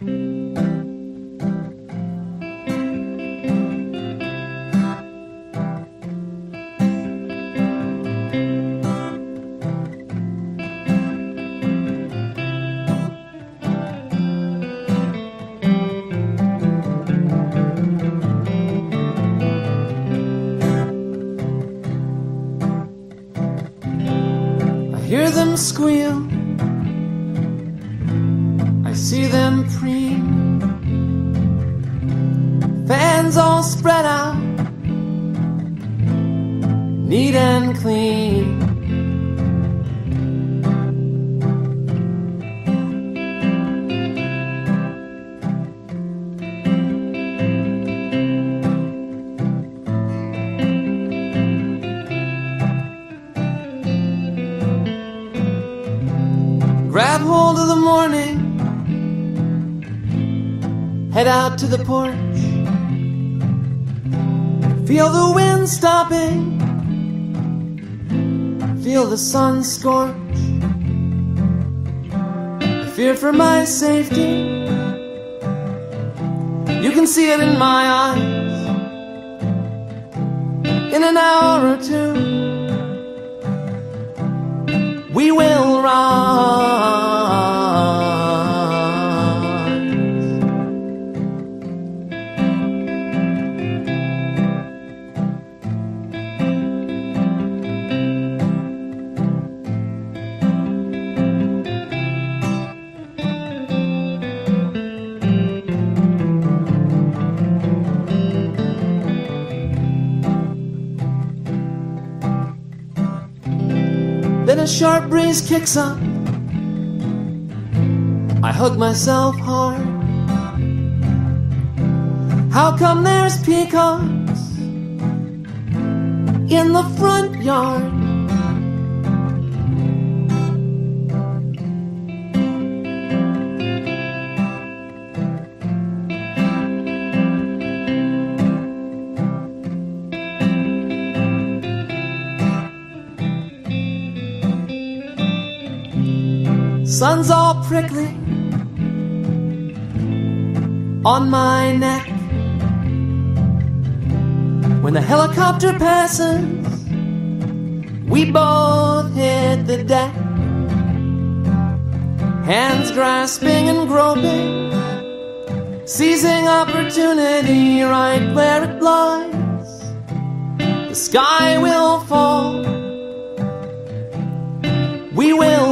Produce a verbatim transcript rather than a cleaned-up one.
Hear them squeal, I see them preen, fans all spread out, neat and clean. Grab hold of the morning, head out to the porch, feel the wind stopping, feel the sun scorch. I fear for my safety, you can see it in my eyes. In an hour or two, we will rise. Then a sharp breeze kicks up, I hug myself hard. How come there's peacocks in the front yard? Sun's all prickly on my neck. When the helicopter passes, we both hit the deck. Hands grasping and groping, seizing opportunity right where it lies. The sky will fall, we will